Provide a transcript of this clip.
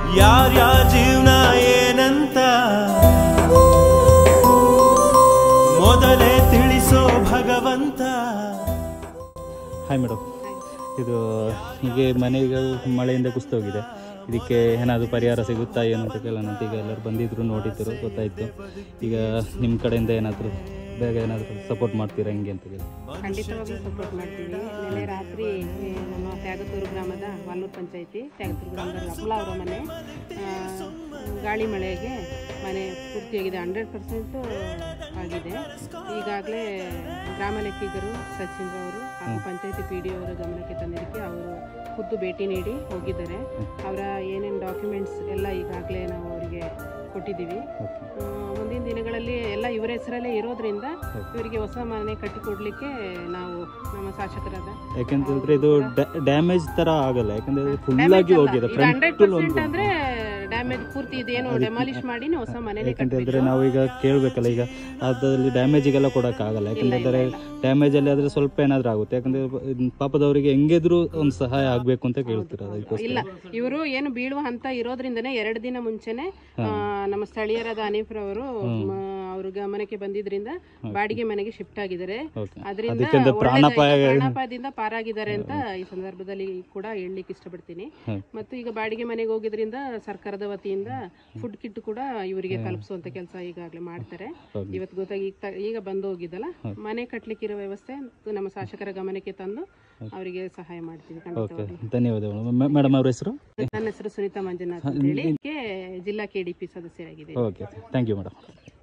ಯಾರ್ಯಾರ ಜೀವನ ಏನಂತ ಮೊದಲೇ ತಿಳಿಸೋ ಭಗವಂತ. ಹಾಯ್ ಮೇಡಮ್, ಇದು ಹೀಗೆ ಮನೆಗೆ ಮಳೆಯಿಂದ ಕುಸಿದೋಗಿದೆ. ಇದಕ್ಕೆ ಏನಾದರೂ ಪರಿಹಾರ ಸಿಗುತ್ತಾ ಏನು ಅಂತ ಕೇಳೋಣ ಅಂತ. ಈಗ ಎಲ್ಲರೂ ಬಂದಿದ್ದರು, ನೋಡಿದ್ದರು, ಗೊತ್ತಾಯಿತು. ಈಗ ನಿಮ್ಮ ಕಡೆಯಿಂದ ಏನಾದರೂ ಬೇಗ ಏನಾದರೂ ಸಪೋರ್ಟ್ ಮಾಡ್ತೀರಾ ಹೆಂಗೆ ಅಂತ ಹೇಳಿ? ಖಂಡಿತವಾಗ್ಲೂ ಸಪೋರ್ಟ್ ಮಾಡ್ತೀವಿ. ನಿನ್ನೆ ರಾತ್ರಿ ನಮ್ಮ ತ್ಯಾಗತೂರು ಗ್ರಾಮದ ವಾಲ್ನೂರು ಪಂಚಾಯಿತಿ ತ್ಯಾಗತೂರು ಗ್ರಾಮದ ರಪ್ಲ ಅವರ ಮನೆ ಗಾಳಿ ಮಳೆಗೆ ಮನೆ ಪೂರ್ತಿಯಾಗಿದೆ, 100% ಆಗಿದೆ. ಈಗಾಗಲೇ ಗ್ರಾಮ ಲೆಕ್ಕಿಗರು ಸಚಿನ್ ಅವರು ಹಾಗೂ ಪಂಚಾಯಿತಿ PD ಅವರ ಗಮನಕ್ಕೆ ತಂದಿದ್ದಕ್ಕೆ ಅವರು ಖುದ್ದು ಭೇಟಿ ನೀಡಿ ಹೋಗಿದ್ದಾರೆ. ಅವರ ಏನೇನು ಡಾಕ್ಯುಮೆಂಟ್ಸ್ ಎಲ್ಲ ಈಗಾಗಲೇ ನಾವು ಅವರಿಗೆ ಕೊಟ್ಟಿದ್ದೀವಿ. ಮುಂದಿನ ದಿನಗಳಲ್ಲಿ ಎಲ್ಲ ಇವರ ಹೆಸರಲ್ಲೇ ಇರೋದ್ರಿಂದ ಇವರಿಗೆ ಹೊಸ ಮನೆ ಕಟ್ಟಿಕೊಡ್ಲಿಕ್ಕೆ ನಾವು ನಮ್ಮ ಶಾಸಕರಾದ, ಯಾಕಂತಂದ್ರೆ ಇದು ಡ್ಯಾಮೇಜ್ ತರ ಆಗಲ್ಲ, ಯಾಕಂದ್ರೆ ಫುಲ್ ಆಗಿ ಹೋಗಿದೆ. 100% ಅಂದ್ರೆ ಡ್ಯಾಮೇಜ್ ಪೂರ್ತಿ ಇದೇನು ಡೆಮಾಲಿಷ್ ಮಾಡಿ ಹೊಸ ಮನೆ. ಯಾಕಂತಂದ್ರೆ ನಾವು ಈಗ ಕೇಳಬೇಕಲ್ಲ, ಈಗ ಅದ್ರಲ್ಲಿ ಡ್ಯಾಮೇಜಿಗೆಲ್ಲ ಕೊಡೋಕ್ಕಾಗಲ್ಲ. ಯಾಕಂತಂದ್ರೆ ಡ್ಯಾಮೇಜ್ ಅಲ್ಲಿ ಆದ್ರೆ ಸ್ವಲ್ಪ ಏನಾದ್ರೂ ಆಗುತ್ತೆ. ಯಾಕಂದ್ರೆ ಪಾಪದವರಿಗೆ ಹೆಂಗಿದ್ರು ಒಂದು ಸಹಾಯ ಆಗ್ಬೇಕು ಅಂತ ಕೇಳ್ತೀರ? ಇಲ್ಲ, ಇವರು ಏನು ಬೀಳುವ ಹಂತ ಇರೋದ್ರಿಂದನೇ 2 ದಿನ ಮುಂಚೆನೆ ನಮ್ಮ ಸ್ಥಳೀಯರಾದ ಹನೀಫ್ರವರು ಅವ್ರ ಗಮನಕ್ಕೆ ಬಂದಿದ್ರಿಂದ ಬಾಡಿಗೆ ಮನೆಗೆ ಶಿಫ್ಟ್ ಆಗಿದ್ದಾರೆ. ಅದರಿಂದ ಪ್ರಾಣಾಪಾಯದಿಂದ ಪಾರಾಗಿದ್ದಾರೆ ಅಂತ ಈ ಸಂದರ್ಭದಲ್ಲಿ ಕೂಡ ಹೇಳಲಿಕ್ಕೆ ಇಷ್ಟಪಡ್ತೀನಿ. ಮತ್ತು ಈಗ ಬಾಡಿಗೆ ಮನೆಗೆ ಹೋಗಿದ್ರಿಂದ ಸರ್ಕಾರದ ವತಿಯಿಂದ ಫುಡ್ ಕಿಟ್ ಕೂಡ ಇವರಿಗೆ ತಲುಪಿಸುವಂತ ಕೆಲಸ ಈಗಾಗಲೇ ಮಾಡ್ತಾರೆ. ಇವತ್ತು ಗೊತ್ತಾಗಿ ಈಗ ಬಂದು ಹೋಗಿದ್ದಲ್ಲ, ಮನೆ ಕಟ್ಲಿಕ್ಕಿರೋ ವ್ಯವಸ್ಥೆ ನಮ್ಮ ಶಾಸಕರ ಗಮನಕ್ಕೆ ತಂದು ಅವರಿಗೆ ಸಹಾಯ ಮಾಡ್ತೀವಿ. ಧನ್ಯವಾದಗಳು ಮೇಡಮ್. ಅವರ ಹೆಸರು? ನನ್ನ ಹೆಸರು ಸುನೀತಾ ಮಂಜುನಾಥ್ ಅಂತ ಹೇಳಿ, ಜಿಲ್ಲಾ KDP ಸದಸ್ಯರಾಗಿದೆ. Okay, thank you madam.